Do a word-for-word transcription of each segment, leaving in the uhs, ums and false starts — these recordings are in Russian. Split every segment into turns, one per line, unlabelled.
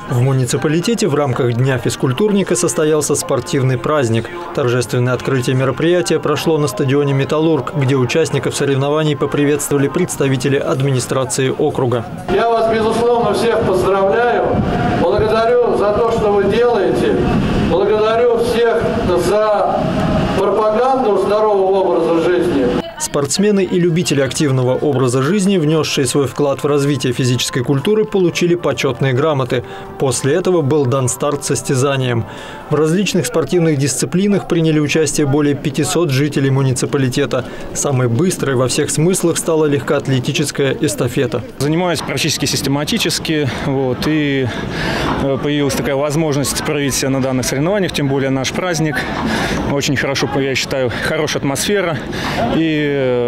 В муниципалитете в рамках Дня физкультурника состоялся спортивный праздник. Торжественное открытие мероприятия прошло на стадионе «Металлург», где участников соревнований поприветствовали представители администрации округа.
Я вас, безусловно, всех поздравляю. Благодарю за то, что вы делаете. Благодарю всех за пропаганду здорового образа жизни.
Спортсмены и любители активного образа жизни, внесшие свой вклад в развитие физической культуры, получили почетные грамоты. После этого был дан старт состязаниям. В различных спортивных дисциплинах приняли участие более пятисот жителей муниципалитета. Самой быстрой во всех смыслах стала легкоатлетическая эстафета.
Занимаюсь практически систематически, вот, и появилась такая возможность проявить себя на данных соревнованиях, тем более наш праздник. Очень хорошо, я считаю, хорошая атмосфера. И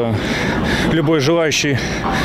любой желающий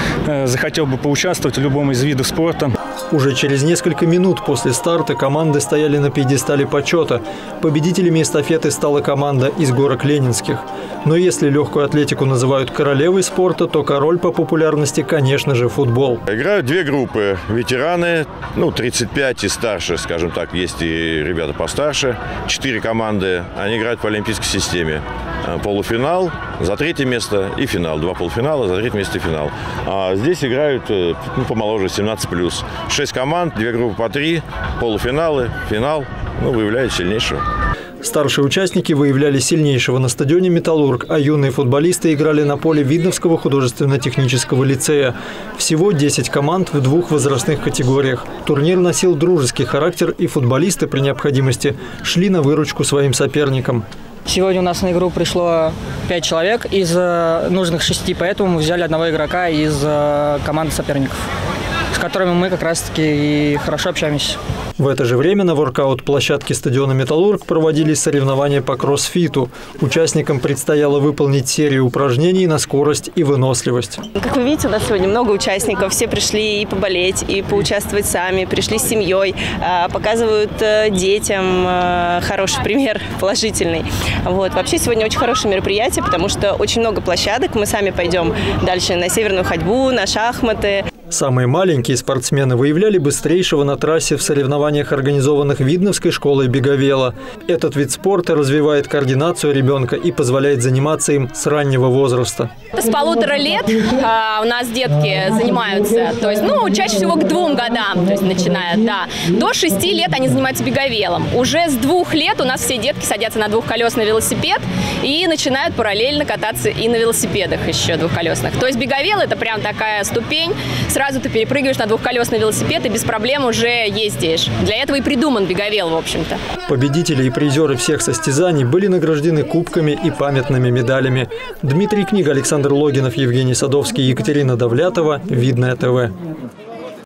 захотел бы поучаствовать в любом из видов спорта.
Уже через несколько минут после старта команды стояли на пьедестале почета. Победителями эстафеты стала команда из горок Ленинских. Но если легкую атлетику называют королевой спорта, то король по популярности, конечно же, футбол.
Играют две группы. Ветераны, ну, тридцать пять и старше, скажем так, есть и ребята постарше. Четыре команды, они играют по олимпийской системе. Полуфинал за третье место и финал. Два полуфинала, за третье место и финал. А здесь играют, ну, помоложе, семнадцать плюс. Шесть команд, две группы по три, полуфиналы, финал. Ну, выявляют сильнейшего.
Старшие участники выявляли сильнейшего на стадионе «Металлург», а юные футболисты играли на поле Видновского художественно-технического лицея. Всего десять команд в двух возрастных категориях. Турнир носил дружеский характер, и футболисты при необходимости шли на выручку своим соперникам.
Сегодня у нас на игру пришло пять человек из нужных шести, поэтому мы взяли одного игрока из команды соперников, с которыми мы как раз-таки и хорошо общаемся.
В это же время на воркаут-площадке стадиона «Металлург» проводились соревнования по кроссфиту. Участникам предстояло выполнить серию упражнений на скорость и выносливость.
Как вы видите, у нас сегодня много участников. Все пришли и поболеть, и поучаствовать сами, пришли с семьей, показывают детям хороший пример, положительный. Вот. Вообще сегодня очень хорошее мероприятие, потому что очень много площадок. Мы сами пойдем дальше на северную ходьбу, на шахматы.
Самые маленькие спортсмены выявляли быстрейшего на трассе в соревнованиях, организованных Видновской школой беговела. Этот вид спорта развивает координацию ребенка и позволяет заниматься им с раннего возраста.
С полутора лет а, у нас детки занимаются, то есть, ну, чаще всего к двум годам, то есть, начинают, да. До шести лет они занимаются беговелом. Уже с двух лет у нас все детки садятся на двухколесный велосипед и начинают параллельно кататься и на велосипедах еще двухколесных. То есть беговел – это прям такая ступень. Сразу ты перепрыгиваешь на двухколесный велосипед и без проблем уже ездишь. Для этого и придуман беговел, в общем-то.
Победители и призеры всех состязаний были награждены кубками и памятными медалями. Дмитрий Книга, Александр Логинов, Евгений Садовский, Екатерина Давлятова. Видное ТВ.